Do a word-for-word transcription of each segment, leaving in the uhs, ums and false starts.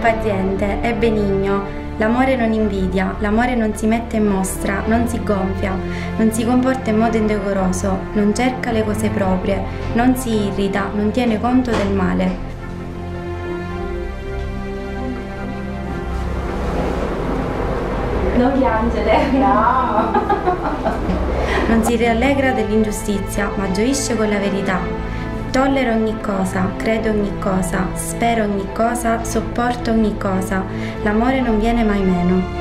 paziente, è benigno. L'amore non invidia, l'amore non si mette in mostra, non si gonfia, non si comporta in modo indecoroso, non cerca le cose proprie, non si irrita, non tiene conto del male. Non piangere, no! Non si rallegra dell'ingiustizia, ma gioisce con la verità. Tollera ogni cosa, crede ogni cosa, spera ogni cosa, sopporta ogni cosa. L'amore non viene mai meno.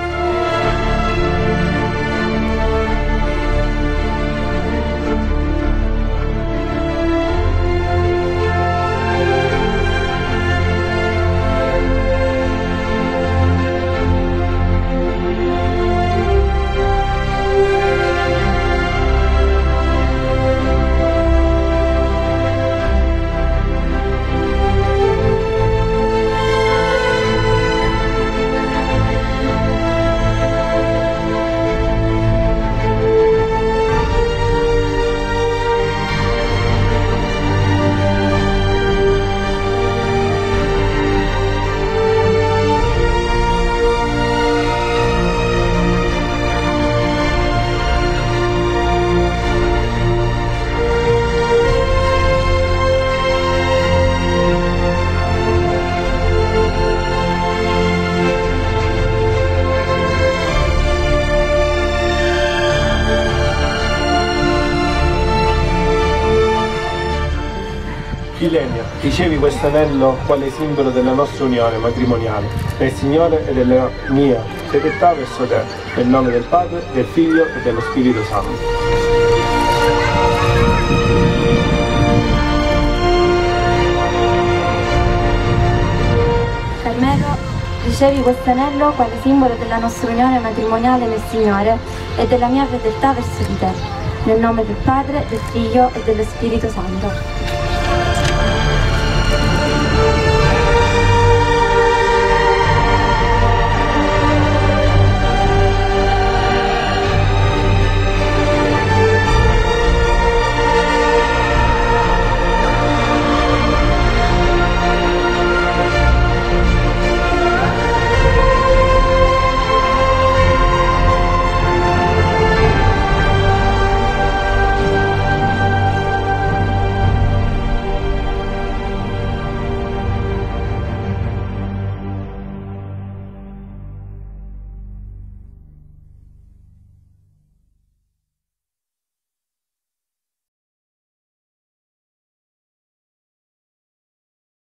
Ilenia, ricevi questo anello quale simbolo della nostra unione matrimoniale, del Signore e della mia fedeltà verso te, nel nome del Padre, del Figlio e dello Spirito Santo. Carmelo, ricevi questo anello quale simbolo della nostra unione matrimoniale nel Signore e della mia fedeltà verso di te, nel nome del Padre, del Figlio e dello Spirito Santo.